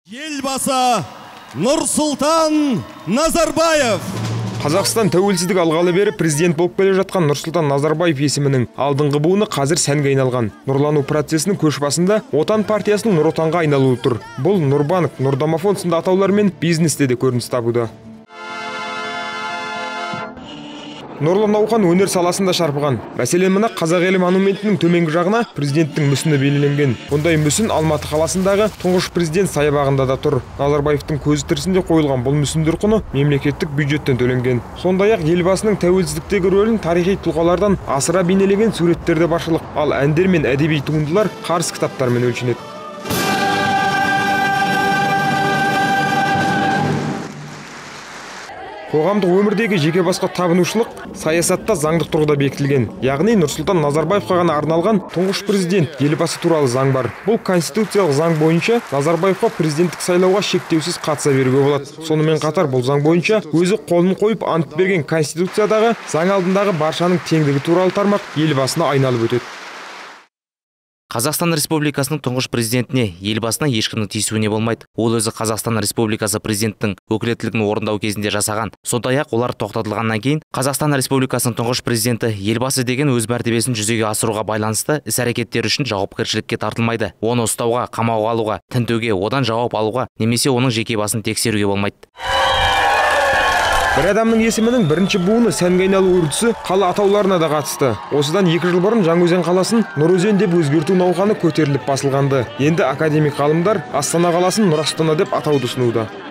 Елбасы Нұрсұлтан Назарбаев. Қазақстан тәуелсіздік алғалы бері президент болып келе жатқан Нұрсұлтан Назарбаев есімінің алдыңғы буыны қазір сәнге айналған. Нұрлану процесінің көш басында Отан партиясының Нұр Отанға айналуы тұр. Бұл Нұрбанк, Нұрдомофон сынды атаулармен бизнесте де көрініс табуда. Нұрлы науқан өнер саласында шарпыған. Мәселен, мына Қазақ елі монументінің төменгі жағына президенттің мүсіні белгіленген. Бұндай мүсін Алматы қаласындағы тұңғыш президент саябағында да тұр. Назарбаевтың көзі тірісінде қойылған бұл мүсіндер құны мемлекеттік бюджеттен төленген. Сондай-ақ елбасының тәуелсіздіктегі рөлін тарихи тұлғалардан асыра бейнелеген суреттерде баршылық, ал әндер мен әдеби туындылар қарыс кітаптармен өлшенеді. Қоғамдық өмірдегі жеке басқа табынушылық саясатта заңдық тұрғыда бекітілген. Яғни Нұрсұлтан Назарбаевқа ғана арналған тұңғыш президент елбасы туралы заң бар. Бұл конституциялық заң бойынша Назарбаевқа президенттік сайлауға шектеусіз қатыса беруге болады. Сонымен қатар бұл заң бойынша өзі қолын қойып ант берген конституциядағы заң алдындағы баршаның теңдігі туралы тармақ елбасына айналып өтеді. Қазақстан Республикасының тұңғыш президентіне, елбасына ешкімнің тиісуіне болмайды. Ол өзі Қазақстан Республикасы президенттің өкілеттілігін орындау кезінде жасаған. Сондай-ақ олар тоқтатылғаннан кейін Қазақстан Республикасының тұңғыш президенті елбасы деген өз мәртебесін жүзеге асыруға байланысты іс-әрекеттер үшін жауапкершілікке тартылмайды. Оны ұстауға, қамауға алуға, тінтуге, одан жауап алуға, немесе оның жеке басын тексеруге болмайды. Бір адамның есімінің бірінші буыны сәнге айналу үрдісі қала атауларына да қатысты. Осыдан 2 жыл бұрын Жаңаөзен қаласын Нұрөзен деп өзгерту науқаны көтеріліп басылғанды. Енді академик ғалымдар Астана қаласын Нұр Астана деп атауды ұсынуда.